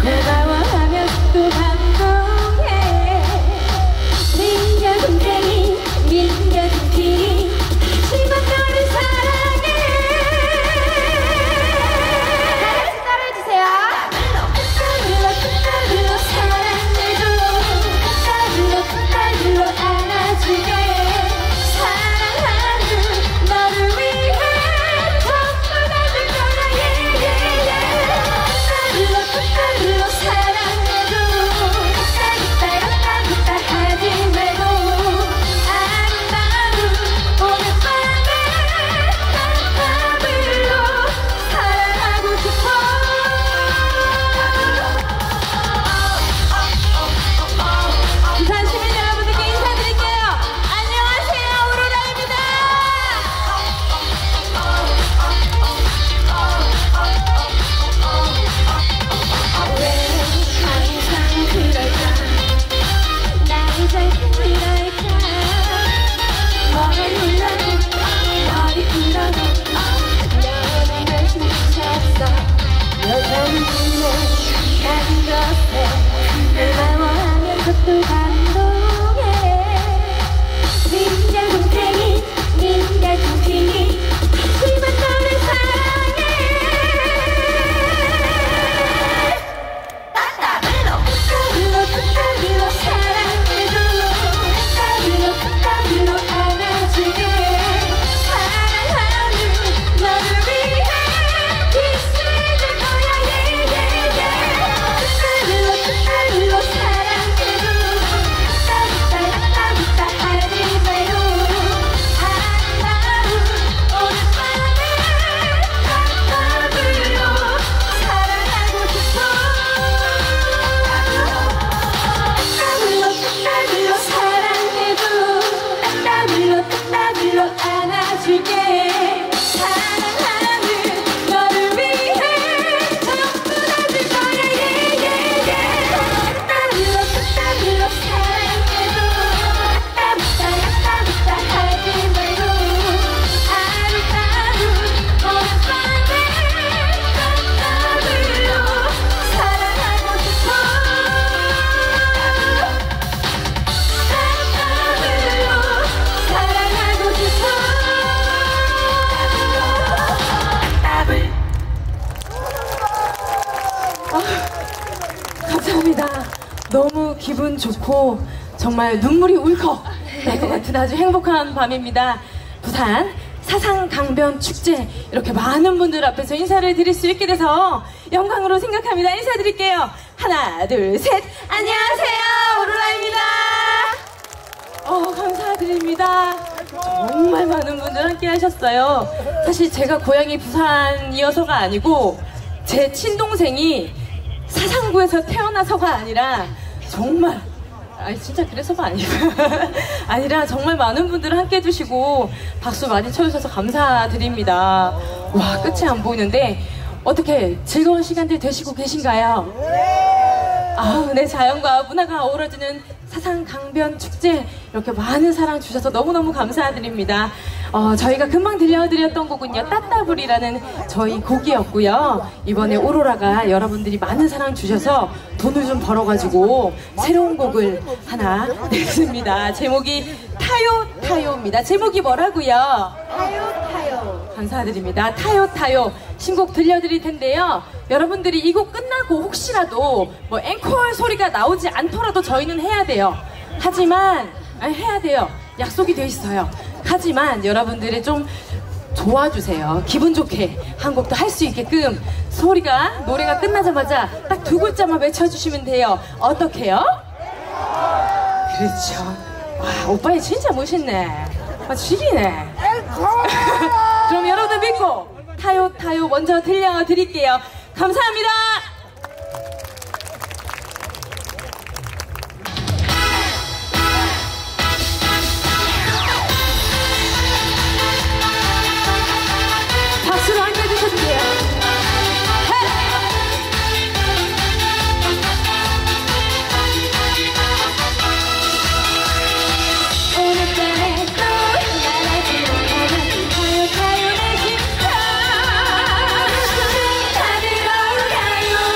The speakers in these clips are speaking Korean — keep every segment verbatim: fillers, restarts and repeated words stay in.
고마워하면 또 감동해. 민규 동생이 민규 동생이 하지만 너를 사랑해. 다같이 따라해주세요. 따블로 따블로 사랑해줘. 따블로 따블로 안아줄게. 사랑하는 너를 위해 전부 다 줄 거야. 예예예. 따블로 따블로 사랑해줘. 따뜻하게 따뜻하 하지 말고 아름다운 오늘 밤에 따블로 사랑하고 싶어. 부산 시민 여러분들께 인사드릴게요. 안녕하세요, 오로라입니다. 왜 항상 그럴까? 나를 잘 들을까? 뭘 눌러도 머리 풀어도 너는 날 훔쳤어. 여전히 난 것에 고마워하면서 또 감동해. 민자 동생이 민자 동생이 하지만 너를 사랑해. 따블로 따블로 따블로 사랑해줘. 따블로 따블로 안아줄게. 사랑하는 너를 위해 키스해줄 거야. 예예예. 따블로 따블로 사랑해줘. 따뜻하게 따뜻하 하지 말고 아름다운 오늘 밤에 따블로 사랑하고 싶어. 따블로 따블로 사랑해줘. 따블로 따블로 안아줄게. 사랑하는 너를 위해 전부 다 줄 거야. 예예예. 따블로 따블로 사랑해줘. 따뜻하게 따뜻하 하지 말고 아름다운 오늘 밤에 따블로 사랑하고 싶어. 따블로 사랑하고 싶어. 따블. 감사합니다. 너무 기분 좋고 정말 눈물이 울컥 날 것 같은 아주 행복한 밤입니다. 부산 사상강변 축제 이렇게 많은 분들 앞에서 인사를 드릴 수 있게 돼서 영광으로 생각합니다. 인사드릴게요. 하나, 둘, 셋. 안녕하세요, 오로라입니다. 어, 감사드립니다. 정말 많은 분들 함께 하셨어요. 사실 제가 고향이 부산이어서가 아니고 제 친동생이 사상구에서 태어나서가 아니라 정말 아니 진짜 그래서가 아니고 아니라 정말 많은 분들 함께 해주시고 박수 많이 쳐주셔서 감사드립니다. 와, 끝이 안 보이는데 어떻게 즐거운 시간들 되시고 계신가요? 아우, 네, 자연과 문화가 어우러지는 사상강변 축제 이렇게 많은 사랑 주셔서 너무너무 감사드립니다. 어, 저희가 금방 들려드렸던 곡은요, 따따블이라는 저희 곡이었고요. 이번에 오로라가 여러분들이 많은 사랑 주셔서 돈을 좀 벌어가지고 새로운 곡을 하나 냈습니다. 제목이 타요 타요입니다. 제목이 뭐라고요? 타요 타요. 감사드립니다. 타요 타요 신곡 들려드릴 텐데요. 여러분들이 이 곡 끝나고 혹시라도 뭐 앵콜 소리가 나오지 않더라도 저희는 해야 돼요. 하지만 아니, 해야 돼요. 약속이 돼 있어요. 하지만 여러분들이 좀 도와주세요. 기분 좋게 한 곡도 할 수 있게끔 소리가 노래가 끝나자마자 딱 두 글자만 외쳐주시면 돼요. 어떻게요? 그렇죠. 와, 오빠이 진짜 멋있네. 아, 죽이네. 그럼 여러분들 믿고 타요 타요 먼저 들려드릴게요. 감사합니다. 박수로 함께 해주셔도 돼요. 오늘따라 또 날아들어 가는 타요 타요 내 심장. 다들 어울려요.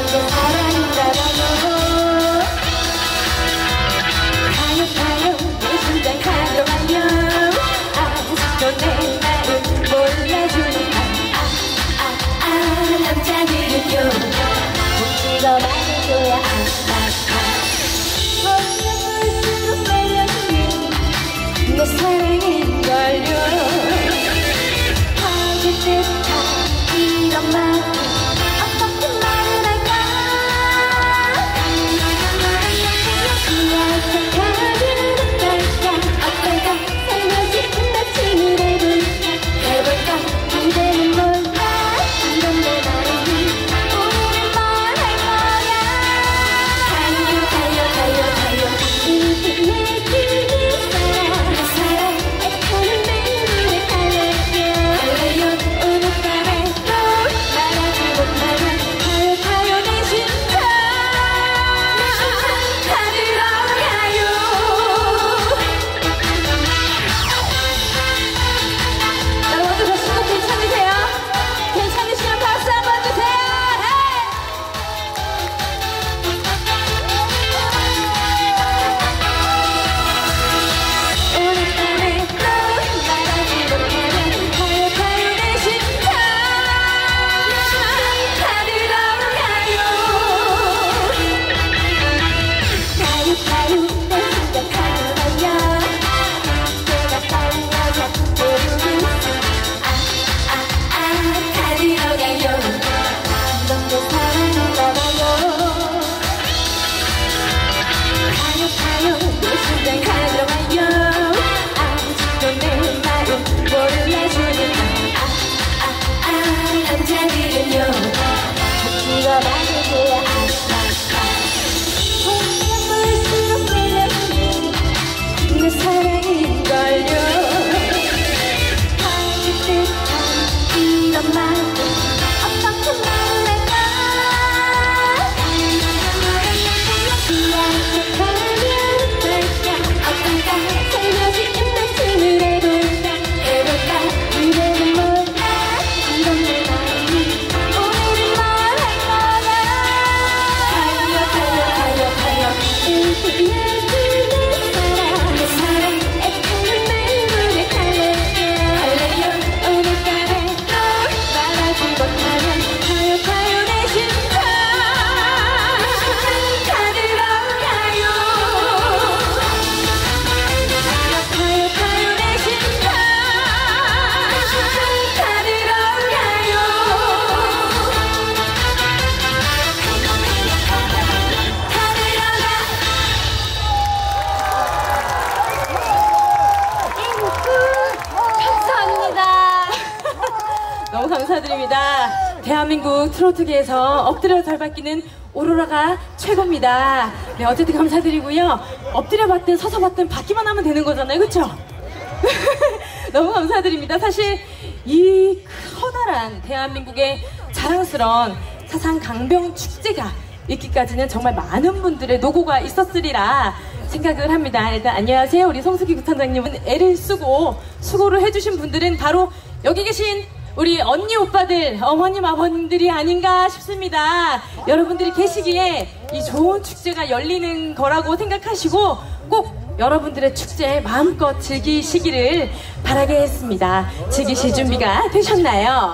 감사드립니다. 대한민국 트로트계에서 엎드려 잘 받기는 오로라가 최고입니다. 네, 어쨌든 감사드리고요. 엎드려 받든 서서 받든 받기만 하면 되는 거잖아요. 그쵸? 너무 감사드립니다. 사실 이 커다란 대한민국의 자랑스러운 사상 강변 축제가 있기까지는 정말 많은 분들의 노고가 있었으리라 생각을 합니다. 일단 안녕하세요. 우리 송숙희 구단장님은 애를 쓰고 수고를 해주신 분들은 바로 여기 계신 우리 언니 오빠들, 어머님 아버님들이 아닌가 싶습니다. 여러분들이 계시기에 이 좋은 축제가 열리는 거라고 생각하시고 꼭 여러분들의 축제 마음껏 즐기시기를 바라겠습니다. 즐기실 준비가 되셨나요?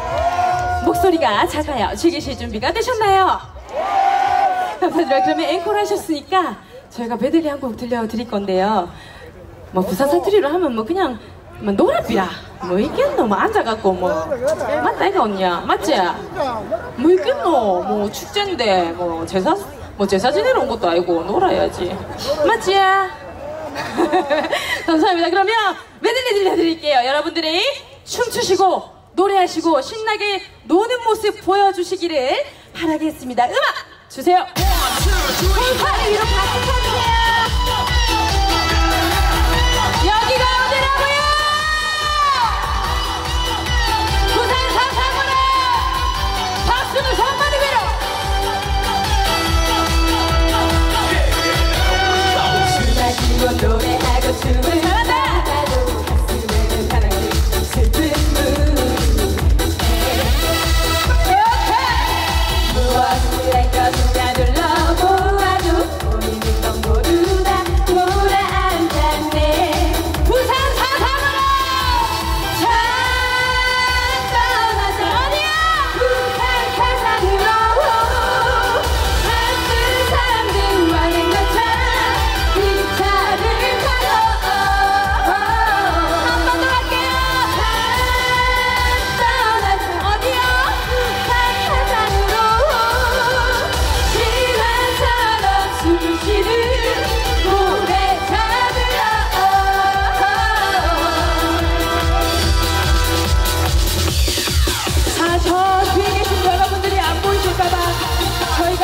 목소리가 작아요. 즐기실 준비가 되셨나요? 감사드려요. 그러면 앵콜 하셨으니까 저희가 메들리 한 곡 들려드릴 건데요. 뭐 부산 사투리로 하면 뭐 그냥 뭐 노래비야 뭐 있겠노 뭐 앉아갖고 뭐 맞다 이거 언니야 맞지? 뭐 있겠노 뭐 축제인데 뭐 제사 뭐 제사 지내러 온 것도 아니고 놀아야지 맞지? 감사합니다. 그러면 메들리 들려드릴게요. 여러분들이 춤추시고 노래하시고 신나게 노는 모습 보여주시기를 바라겠습니다. 음악 주세요. 손팔 위로 박수 쳐주세요. 여기가 어디라고요? 부산 사상으로 박수는 한마디 위로. 춤마시고 노래하고 춤을 잘한다. 가슴에는 사랑이 슬픈 분. 무엇 무엇이랄 것인가 둘러보아도 우리는 넌 모두 다 돌아앉았네. 부산 사상으로 잘 떠나자. 어디야? 부산 사상으로 한두 사람들 와는 것처럼 기차를 타고 한 번 더 할게요. 잘 떠나자. 어디요? 부산 사상으로 시간처럼 숨을 쉬는 노래 잡으러. 자, 저 뒤에 계신 여러분들이 안 보이실까봐 저희가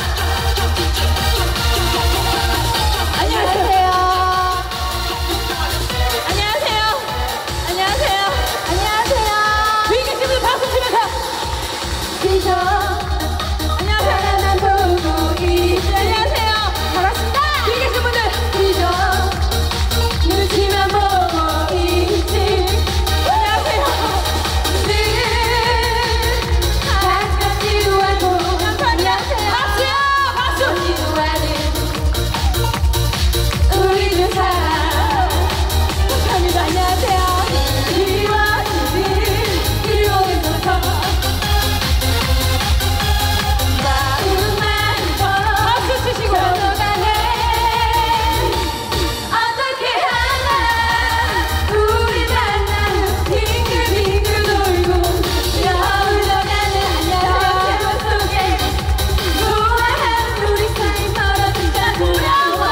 안녕하세요. 안녕하세요. 안녕하세요. 안녕하세요. 뒤에 계신 분들 박수 치면서 그저 안녕하세요. 난 보고 있지. 안녕하세요. 반갑습니다. 뒤에 계신 분들 그저 눈치만 보고 있지. 안녕하세요. 늘 가까이 와도 안녕하세요. 박수요. 박수. 우리 두 사람 감사합니다. 안녕하세요. 그리워지는 그리워져서 마음만 더 박수 치시고 걸어가네. 어떻게 하나 우리 만나는 빙글빙글 돌고 여울러가는 여름 속에 좋아하는 우리 사이 멀어진다. 두려워.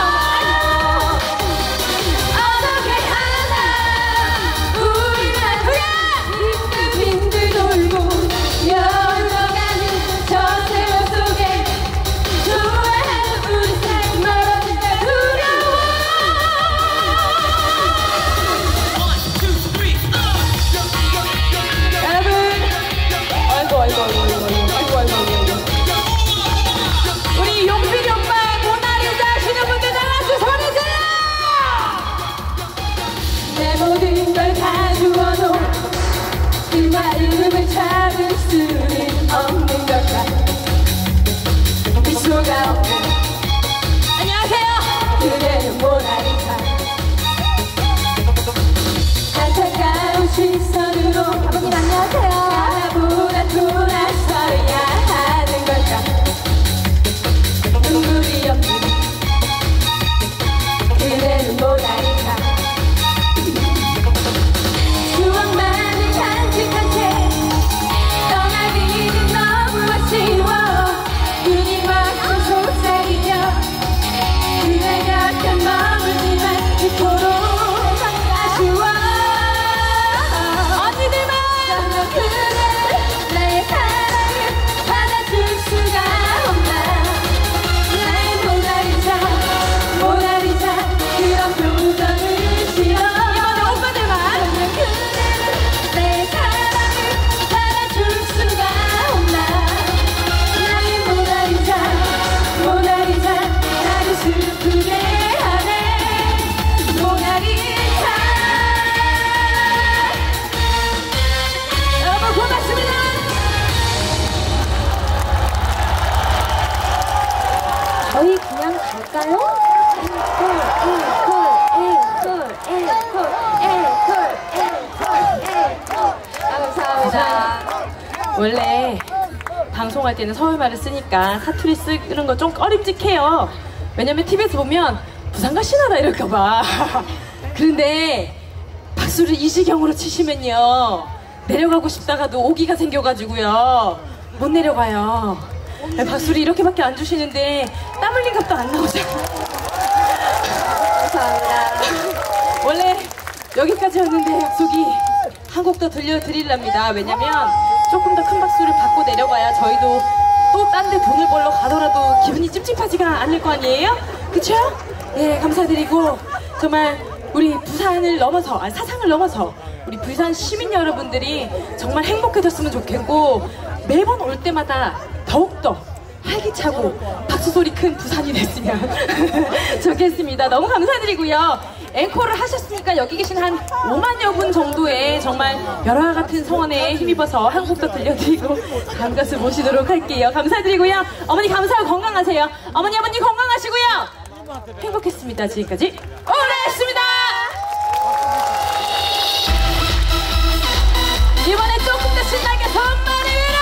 어떻게 하나 우리 만나는 빙글빙글 돌고 여울러가는 저 세월 속에 좋아하는 우리 사이 멀어진다. 두려워. 여러분, 아이고 아이고 아이고 아이고 아이고 아이고 아이고 우리 용필이 오빠 모나리자 하시는 분들 다 같이 소리 질러. 내 모든 걸 다 주어도 그 마음을 잡을 수는 없는 걸까. 미소가 없고 안녕하세요. 그대는 모나리자. 안타까운 시선으로 아버님 안녕하세요. 나보다 돌아서야 하는 걸까. 눈물이 없는 그대는 모나리자. 추억만을 간직한 채 떠나기는 너무 아쉬워. 눈이 막혀 속삭이며 그대 곁에 머물지만 그토록 아쉬워. 언니들만 그대 나의 사랑을 받아줄 수가 없나. 나의 모나리자 모나리자 그런 표정을 지어. 이번에 오빠들만 그대는 내 사랑을 받아줄 수가 없나. 나의 모나리자 모나리자 나를 슬프게 하네. 모나리자. 여러분 고맙습니다. 저희 그냥 갈까요? 감사합니다. 원래 방송할 때는 서울말을 쓰니까 사투리 쓰는 거 좀 꺼림직해요. 왜냐면 티비에서 보면 부산 가시나다 이럴까봐. 그런데 박수를 이시경으로 치시면요 내려가고 싶다가도 오기가 생겨가지고요 못 내려가요. 박수를 이렇게밖에 안 주시는데 땀 흘린 값도 안 나오잖아요. 감사합니다. 원래 여기까지였는데 약속이 한 곡 더 들려드리랍니다. 왜냐면 조금 더 큰 박수를 받고 내려가야 저희도 또 딴 데 돈을 벌러 가더라도 기분이 찝찝하지가 않을 거 아니에요? 그쵸? 예, 감사드리고 정말 우리 부산을 넘어서, 아니 사상을 넘어서 우리 부산 시민 여러분들이 정말 행복해졌으면 좋겠고 매번 올 때마다 더욱더 활기차고 박수 소리 큰 부산이 됐으면 좋겠습니다. 너무 감사드리고요. 앵콜을 하셨으니까 여기 계신 한 오만여 분 정도의 정말 열화 같은 성원에 힘입어서 한 곡 더 들려드리고 다음 가수 모시도록 할게요. 감사드리고요. 어머니 감사하고 건강하세요. 어머니 아버님 건강하시고요. 행복했습니다. 지금까지 오래했습니다. 이번에 조금 더 신나게 손머리 위로.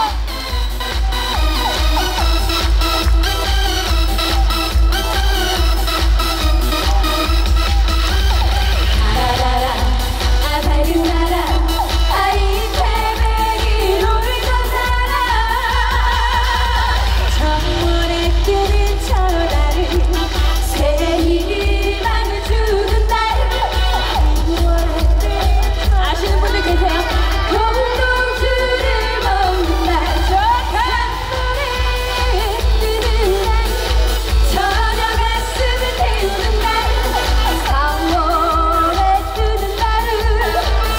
나라라라 아 밝은 나라 아이 태백이 놀던 나라 정문에 뜨는 저 달을 새희망을 주는 날 아시는 분들 계세요? 공동주를 먹는 날 강물에 뜨는 날 저녁 가슴을 태우는 날 사월에 뜨는 날은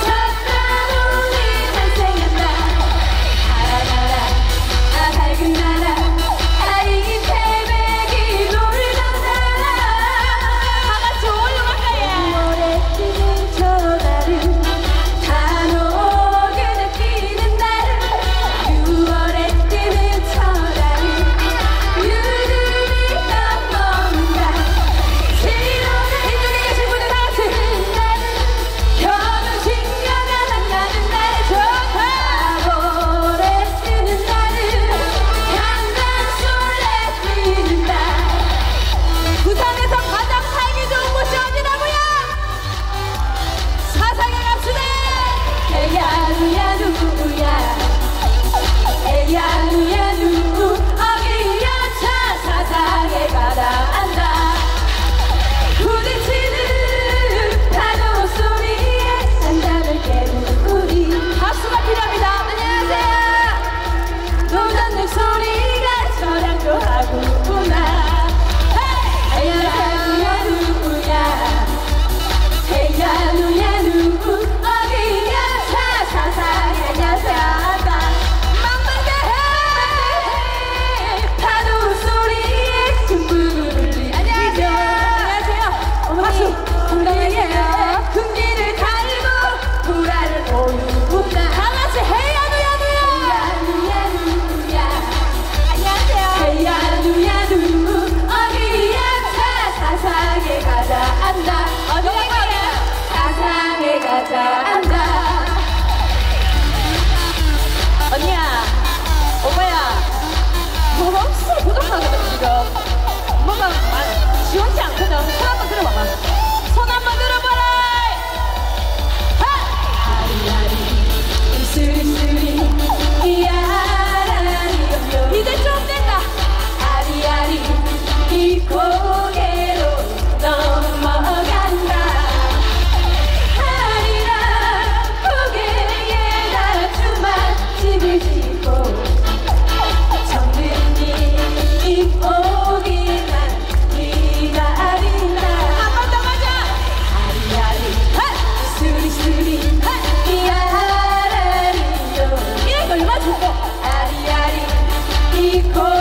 첫나무이 탄생한 날 나라나라 아 밝은 나라 아이 태백이 놀던 나라 다같이 올라갈까요? 구월에 뜨는 저 달은 단오게나 뛰는 날 유월에 뜨는 저 달은 유름이 떠먹는 날 칠월에 이쪽에 계신 분들 다같이 뜨는 날은 현우신녀가 만나는 날 사월에 뜨는 날은 강강술래 뛰는 날 부산에서 가장 살기 좋은 곳이 어디라고요? 사상에 갑시다. 에야누야 누구야 에야누야 누구 어기야 차 사상에 가라앉아 부딪히는 파도 소리에 산담을 깨는 우리 박수가 필요합니다. 안녕하세요 노전들 소리가 저랑도 하구나 에야누야 누구야 에야누야 누구 어기야 차 사상에 가사가 망망대 파도 소리에 둥글을 울리죠 안녕하세요 박수. 건강하세요 금기를 달고 보라를 오르구나 다같이 해야누야 누야. 에야누야 누구야 안녕하세요 에야누야 누구 어기야 차 사상에 가자 안다 어디가 가요? 사상에 가자 안다 언니야, 오빠야, 뭐가 없어 부족하거든 지금. 뭔가 아, 지원치 않거든. 손 한번 들어봐봐. 손 한번 들어봐라. 하! 아리아리 쓰리쓰리 이야라리 이제 좀 된다. 아리아리 이 고개로 넘어간다 아리랑 고개에 나주만 집을 짓고 정든이 오기만 기다린다 한 번 더 가자. 아리아리 쓰리쓰리 이야라리요 이거 얼마 주고? 아리아리 이 고